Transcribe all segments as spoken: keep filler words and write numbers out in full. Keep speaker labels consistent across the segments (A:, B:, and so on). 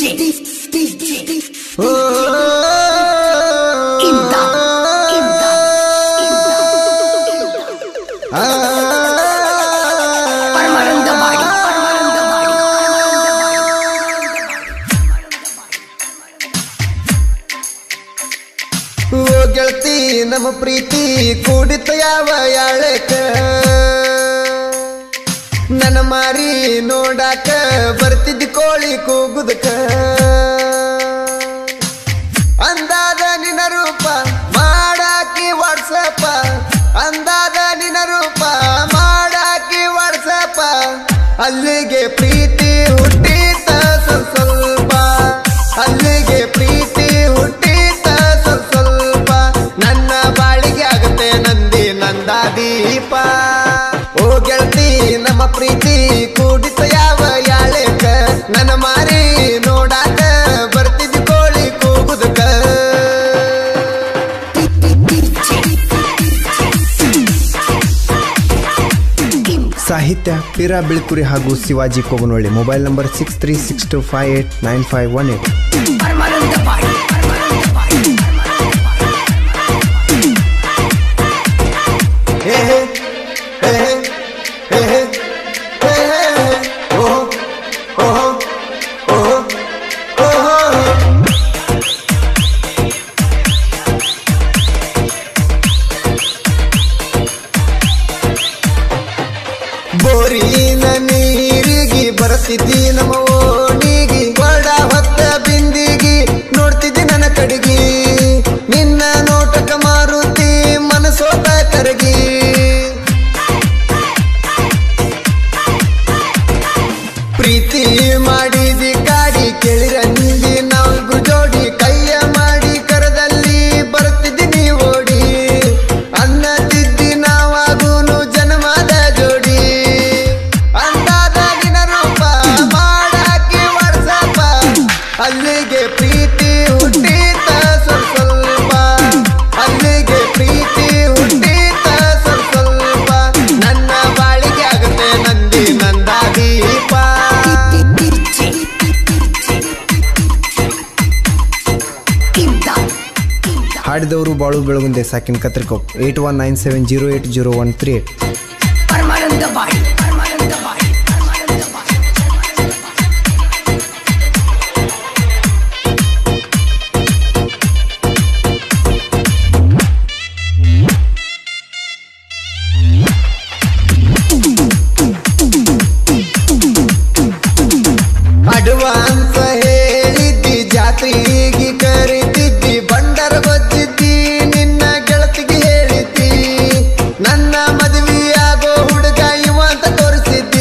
A: ಗೆಳತಿ ನಮ್ಮ ಪ್ರೀತಿ ಕೂಡಿತ ಯಾವ ಯಾಳಕ ನನ್ನ ಮಾರಿ ನೋಡಾಕ ಬರ್ತಿದ್ದಿ ಕೋಳಿ ಕೂಗುದಕ ಅಂದಾದ ನಿನ್ನ ರೂಪ ಮಾಡಾಕಿ ವಾಟ್ಸಪ್ಪ ಅಂದಾದ ನಿನ್ನ ರೂಪ ಮಾಡಾಕಿ ವಾಟ್ಸಪ್ಪ ಅಲ್ಲಿಗೆ ಪ್ರೀತಿ ಹುಟ್ಟಿತ ಸ್ವಲ್ಪ ಅಲ್ಲಿಗೆ ಪ್ರೀತಿ ಹುಟ್ಟಿತ ಸ್ವಲ್ಪ ನನ್ನ ಬಾಳಿಗೆ ಆಗತ್ತೆ ನಂದಿ ನಂದ ದೀಪ ಓ ಗೆಳತಿ ನಮ್ಮ ಪ್ರೀತಿ ಕೂಡಿತ ಯಾವ ಯಾಳೆಕ ನನ್ನ ಮಾರಿ ನೋಡಾಕ ಬರ್ತಿದ್ದಿ ಕೋಳಿ ಕೂಗುದಕ
B: ಸಾಹಿತ್ಯ ಪಿರಾ ಬಿಳ್ಕುರಿ ಹಾಗೂ Shivaji Koganolli. Mobile number six three six two five eight nine five one eight.
A: ಬೋರಿನ ನೀರಿಗೆ ಬರ್ತಿದ್ದಿ ನಮ್ಮ ಓಣಿಗಿ ಕೊಡ ಹೊತ್ತ ಬಿಂದಿಗಿ ನೋಡ್ತಿದ್ದಿ ನನ್ನ ಕಡೆಗಿ ನಿನ್ನ ನೋಟಕ ಮಾರುತಿ ಮನಸೋತ ಕರಗಿ ಪ್ರೀತಿ ಮಾಡಿದಿ ಗಾಡಿ ಕೇಳಿರಂದಿ ನಾವು ಜೋಡಿ ಕೈಯ ಮಾಡಿ ಕರದಲ್ಲಿ ಬರ್ತಿದ್ದಿ ನೀ ಓಡಿ ಅನ್ನತಿದ್ದಿ ನಾವಾಗೂನು ಜನ್ಮದ ಜೋಡಿ ಅಂದಾದ ನಿನ್ನ ರೂಪ ಮಾಡಾಕಿ ವಾಟ್ಸಪ್ಪ ಅಲ್ಲಿಗೆ ಪ್ರೀತಿ ಹುಟ್ಟಿತ ಸ್ವಲ್ಪ ಅಲ್ಲಿಗೆ ಪ್ರೀತಿ ಹುಟ್ಟಿತ ಸ್ವಲ್ಪ ನನ್ನ ಬಾಳಿಗೆ ಆಗತ್ತೆ ನಂದಿ ನಂದ ದೀಪ
B: ಹಾಡಿದವರು ಬಾಳು ಬೆಳಗುಂದೆ ಸಾಕಿನ ಕತ್ರಿಕೊಪ್. Eight one nine seven zero eight zero one three eight.
A: Advance ಹೇಳಿದ್ದಿ ಜಾತ್ರೆಗೆ ಕರೀತಿದ್ದಿ ಬಂಡರ ಬಜ್ಜಿದ್ದಿ ನಿನ್ನ ಗೆಳತಿಗೆ ಹೇಳಿದ್ದಿ ನನ್ನ ಮದುವೆಯಾಗೋ ಹುಡುಗ ಇವ ಅಂತ ತೋರಿಸಿದ್ದಿ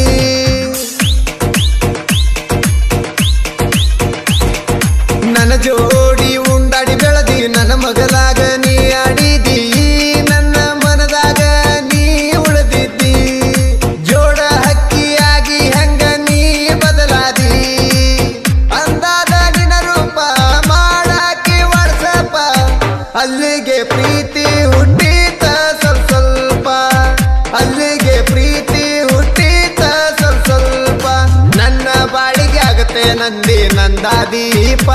A: ನನ್ನ ಜೋಡಿ ಉಂಡಾಡಿ ಬೆಳದಿ ನನ್ನ ಮಗಲಾಗ ನೀ ಆಡಿದಿ ನನ್ನ ಮನದಾಗ ನೀ ಉಳಿದಿದ್ದಿ ಜೋಡ ಹಕ್ಕಿಯಾಗಿ ಹೆಂಗ ನೀ ಬದಲಾದಿ ಅಂದಾದ ನಿನ್ನ ರೂಪ ಮಾಡಾಕಿ ವಾಟ್ಸಪ್ಪ ಅಲ್ಲಿಗೆ ಪ್ರೀತಿ ಹುಟ್ಟಿತ ಸ್ವಲ್ಪ ಅಲ್ಲಿಗೆ ಪ್ರೀತಿ ಹುಟ್ಟಿತ ಸ್ವಲ್ಪ ನನ್ನ ಬಾಳಿಗೆ ಆಗತ್ತೆ ನಂದಿ ನಂದ ದೀಪ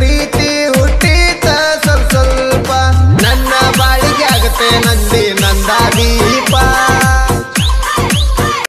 A: ಪ್ರೀತಿ